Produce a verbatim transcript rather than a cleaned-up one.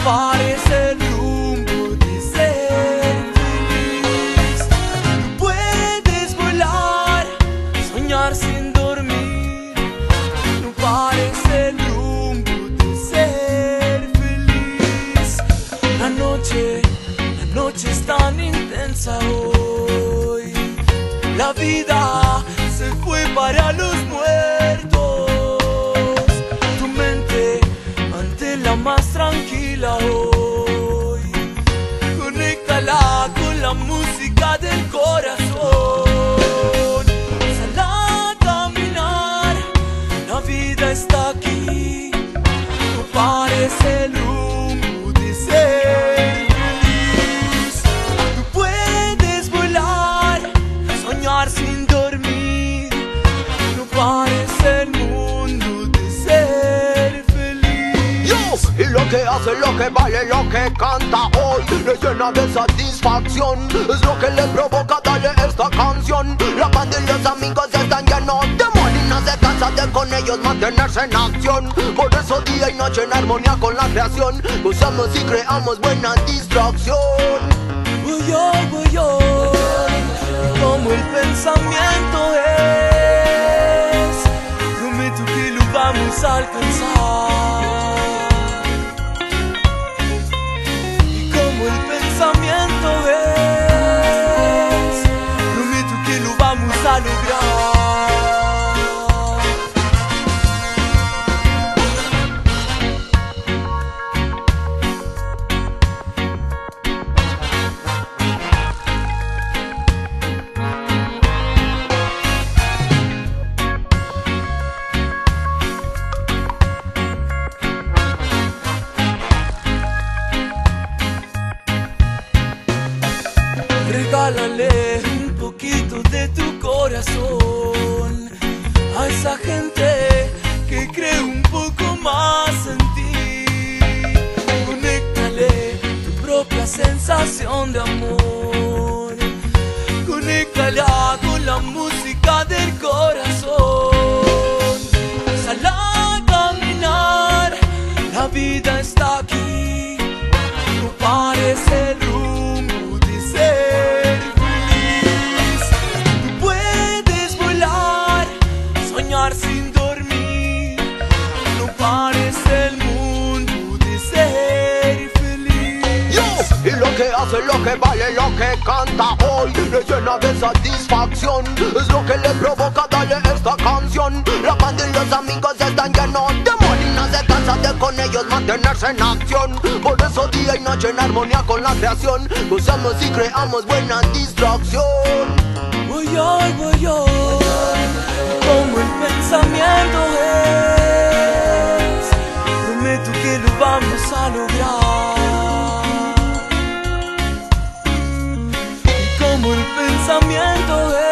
parece el rumbo de ser feliz. Tú puedes volar, soñar sin dormir. No parece el rumbo de ser feliz. La noche, la noche es tan intensa hoy. La vida se fue para los muertos. Tu mente mantela más tranquila hoy. Conéctala con la música del corazón. Sal a caminar, la vida está aquí. No parece el rumbo de ser feliz. Tú puedes volar, soñar sin dormir. No parece el mundo de ser feliz. Yo, y lo que hace, lo que vale, lo que canta hoy le llena de satisfacción. Es lo que le provoca darle esta canción. La banda y los amigos están llenos de amor y no se cansa de con ellos mantenerse en acción. Por eso día y noche en armonía con la creación gozamos y creamos buena distracción. Voy yo, voy yo, como el pensamiento es. Prometo que lo vamos a alcanzar. Y como el pensamiento es, prometo que lo vamos a lograr. Regálale un poquito de tu corazón a esa gente que cree un poco más en ti. Conéctale tu propia sensación de amor. Conéctala con la música del corazón. Sal a caminar, la vida está aquí. No parece el rumbo de ser feliz. Tú puedes volar, soñar sin dormir. No parece el mundo de ser feliz. Yo, y lo que hace, lo que vale, lo que canta hoy le llena de satisfacción. Es lo que le provoca darle esta canción. La banda y los amigos están llenos de amor y no se cansa de con ellos mantenerse en acción. Por eso día y noche en armonía con la creación gozamos y creamos buena distracción. Voy yo, voy yo, como el pensamiento es. Prometo que lo vamos a lograr. Y como el pensamiento es,